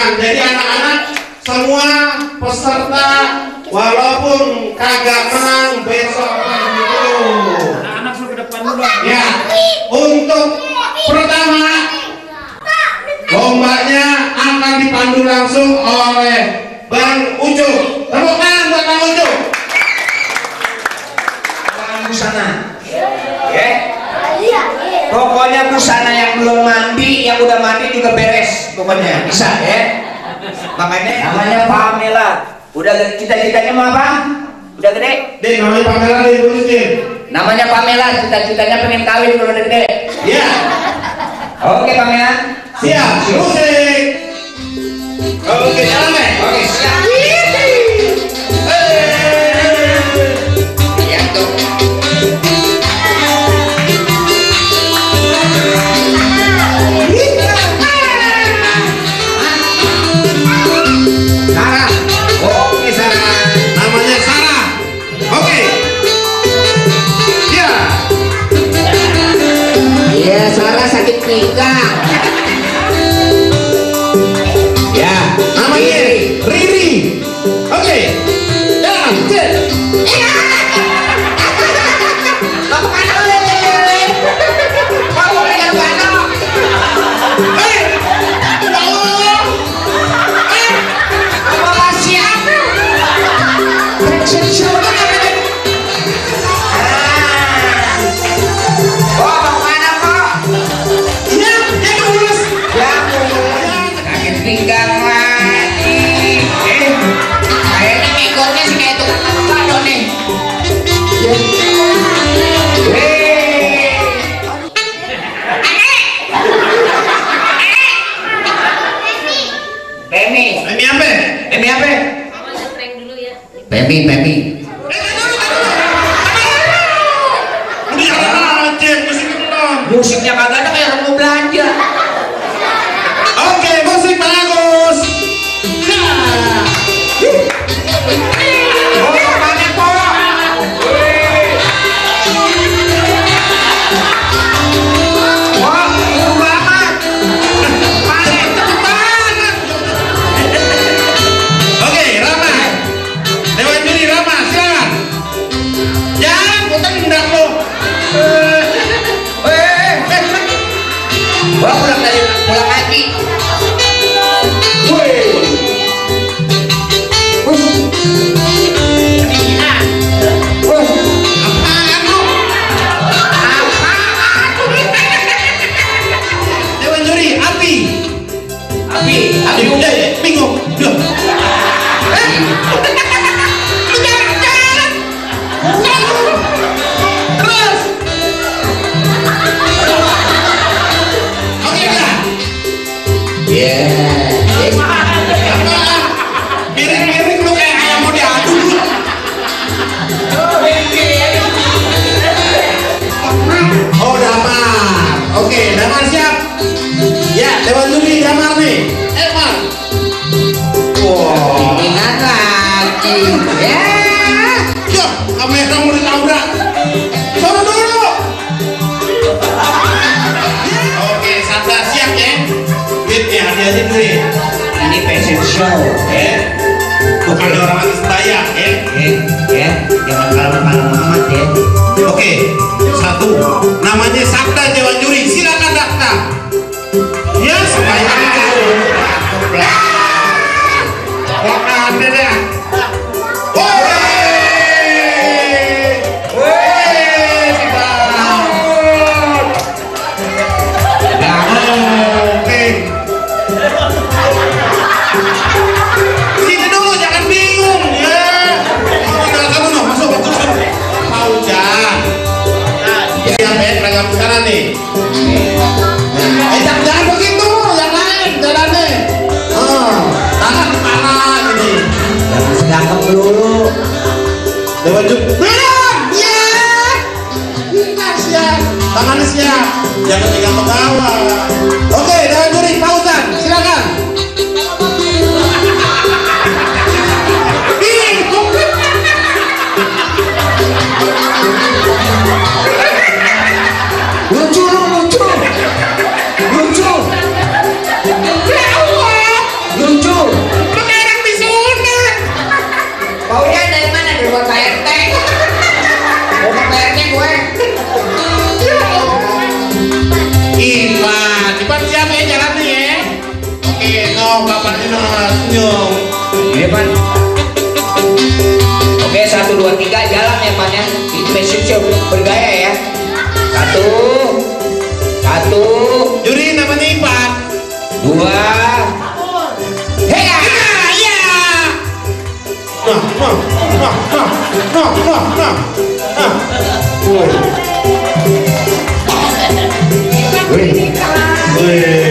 silakan. Jadi anak-anak semua peserta walaupun kagak menang besok gitu. Anak-anak suruh ke depan dulu. Ya, untuk pertama lombanya akan dipandu langsung oleh Bang Ucup. Tepuk tangan buat Bang Ucup. Busana. Ya. Pokoknya busana yang belum mandi, yang udah mandi juga beres. Pokoknya bisa ya. Makanya namanya Pamela. Udah cita-citanya mau apa? Udah gede? Dek, namanya Pamela ditulisin. Namanya Pamela, cita-citanya pengen kawin kalau udah gede. Ya. Oke Pamela. Siap. Musik. Oke, jalan deh. Oke, siap. Ya tuh. Sarah. Oke Sarah. Namanya Sarah. Oke. Ya. Iya, Sarah sakit pinggang. Ya, Namanya Riri. Oke. Jalan. Cek. Pinggang lagi. Kayaknya ekornya sih kayak tukang avocado nih. Pemi. Ini apa? Pemi apa? Pemi. Udah aja musik itu dong. Musiknya kagak ada kayak orang mau belanja. Oke, musik bagus. Oh, mana po? Wah, seru banget. Mana cepet banget. Oke, Rama. Dewan juri Rama, silakan. Jangan putar nendang lo. Wah, pulang lagi. Apaan lo? Dewan juri Api. Api udah ya, bingung. Udah. Terus. Oke kan? Miring-miring lu kayak ayam mau diadu. Oh, Damar. Oke, Damar siap. Ya, Dewan juri Damar nih. Mar. Wow. Ingat lagi. Ya. Yuk, kamera mau ditabrak. Sono dulu. Oke, Sabda siap ya. Wait ya, hadiahnya dulu ya. Ini fashion show. Ya. Bukan orang habis bayar ya. Ya. Jangan kalau amat ya. Oke, satu. Namanya Sabda Dewan Juri. Silakan daftar. Ya, supaya Wah, ada dah. Sini dulu, jangan bingung ya. Kamu masuk Fauzan. Siap ya, perangkat busana nih. lucu. Lu kayak orang disunat. Baunya dari mana? Dari buat PRT. Mau ke PRT gue. Ipan siap ya jalannya ya. Oke, bapaknya senyum. Iya Pan. Oke 1, 2, 3 jalan ya Pan ya. Itu bergaya ya. 1. Juri namanya Ipan. 2. Hei ya. Wih.